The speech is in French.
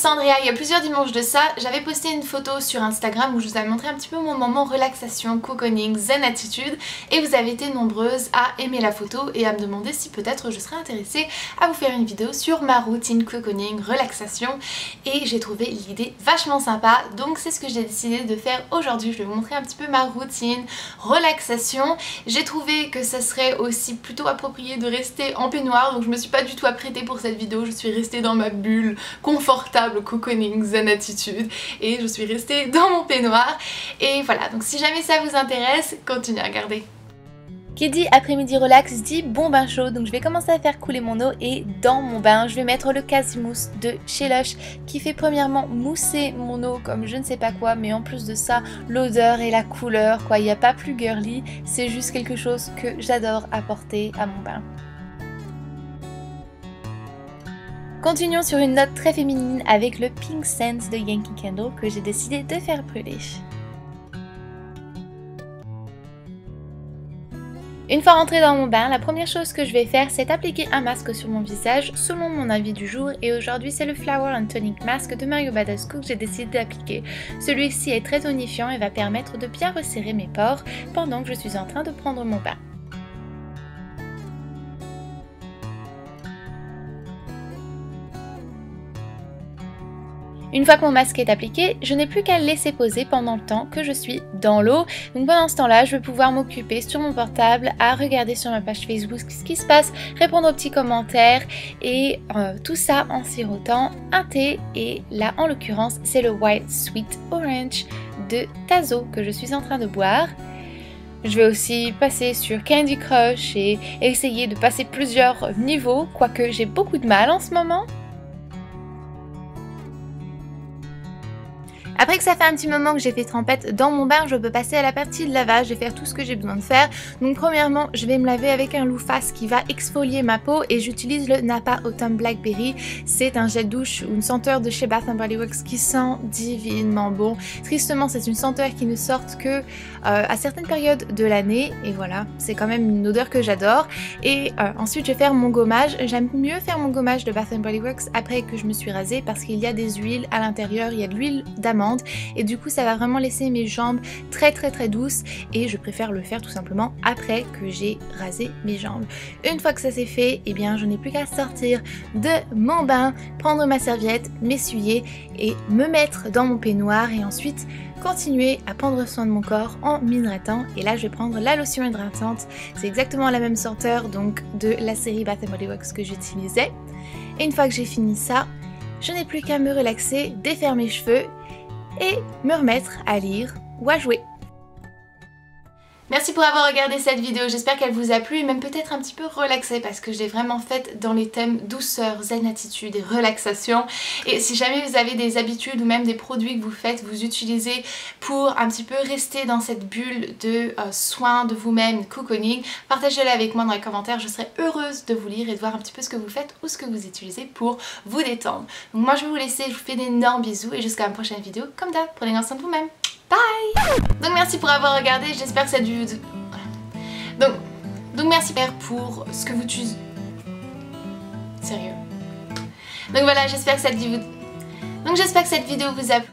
Andrea, il y a plusieurs dimanches de ça, j'avais posté une photo sur Instagram où je vous avais montré un petit peu mon moment relaxation, cocooning, zen attitude et vous avez été nombreuses à aimer la photo et à me demander si peut-être je serais intéressée à vous faire une vidéo sur ma routine cocooning, relaxation et j'ai trouvé l'idée vachement sympa donc c'est ce que j'ai décidé de faire aujourd'hui. Je vais vous montrer un petit peu ma routine, relaxation. J'ai trouvé que ça serait aussi plutôt approprié de rester en peignoir donc je me suis pas du tout apprêtée pour cette vidéo, je suis restée dans ma bulle confortable cocooning zen attitude et je suis restée dans mon peignoir et voilà, donc si jamais ça vous intéresse, continuez à regarder. Qui dit après-midi relax dit bon bain chaud, donc je vais commencer à faire couler mon eau et dans mon bain je vais mettre le Casimousse de chez Lush qui fait premièrement mousser mon eau comme je ne sais pas quoi, mais en plus de ça l'odeur et la couleur quoi, il n'y a pas plus girly, c'est juste quelque chose que j'adore apporter à mon bain. Continuons sur une note très féminine avec le Pink Sense de Yankee Candle que j'ai décidé de faire brûler. Une fois rentrée dans mon bain, la première chose que je vais faire c'est appliquer un masque sur mon visage selon mon avis du jour et aujourd'hui c'est le Flower and Tonic Mask de Mario Badescu que j'ai décidé d'appliquer. Celui-ci est très tonifiant et va permettre de bien resserrer mes pores pendant que je suis en train de prendre mon bain. Une fois que mon masque est appliqué, je n'ai plus qu'à le laisser poser pendant le temps que je suis dans l'eau. Donc pendant ce temps-là, je vais pouvoir m'occuper sur mon portable à regarder sur ma page Facebook ce qui se passe, répondre aux petits commentaires et tout ça en sirotant un thé. Et là, en l'occurrence, c'est le White Sweet Orange de Tazo que je suis en train de boire. Je vais aussi passer sur Candy Crush et essayer de passer plusieurs niveaux, quoique j'ai beaucoup de mal en ce moment. Après que ça fait un petit moment que j'ai fait trempette dans mon bain, je peux passer à la partie de lavage et faire tout ce que j'ai besoin de faire. Donc premièrement, je vais me laver avec un Loofah qui va exfolier ma peau et j'utilise le Napa Autumn Blackberry. C'est un gel douche ou une senteur de chez Bath & Body Works qui sent divinement bon. Tristement, c'est une senteur qui ne sort que à certaines périodes de l'année et voilà, c'est quand même une odeur que j'adore. Et ensuite, je vais faire mon gommage. J'aime mieux faire mon gommage de Bath & Body Works après que je me suis rasée parce qu'il y a des huiles à l'intérieur, il y a de l'huile d'amande. Et du coup ça va vraiment laisser mes jambes très douces et je préfère le faire tout simplement après que j'ai rasé mes jambes. Une fois que ça c'est fait, eh bien je n'ai plus qu'à sortir de mon bain, prendre ma serviette, m'essuyer et me mettre dans mon peignoir et ensuite continuer à prendre soin de mon corps en m'hydratant. Et là je vais prendre la lotion hydratante, c'est exactement la même senteur donc de la série Bath & Body Works que j'utilisais. Et une fois que j'ai fini ça, je n'ai plus qu'à me relaxer, défaire mes cheveux et me remettre à lire ou à jouer. Merci pour avoir regardé cette vidéo, j'espère qu'elle vous a plu et même peut-être un petit peu relaxée parce que je l'ai vraiment faite dans les thèmes douceur, zen attitude et relaxation. Et si jamais vous avez des habitudes ou même des produits que vous faites, vous utilisez pour un petit peu rester dans cette bulle de soin de vous-même, cocooning, partagez-le avec moi dans les commentaires, je serai heureuse de vous lire et de voir un petit peu ce que vous faites ou ce que vous utilisez pour vous détendre. Donc moi je vais vous laisser, je vous fais d'énormes bisous et jusqu'à une prochaine vidéo, comme d'hab, prenez bien soin de vous-même. Bye! Donc merci pour avoir regardé, j'espère que ça a dû... Donc merci pour ce que vous utilisez... Sérieux. Donc voilà, j'espère que cette vidéo vous a plu.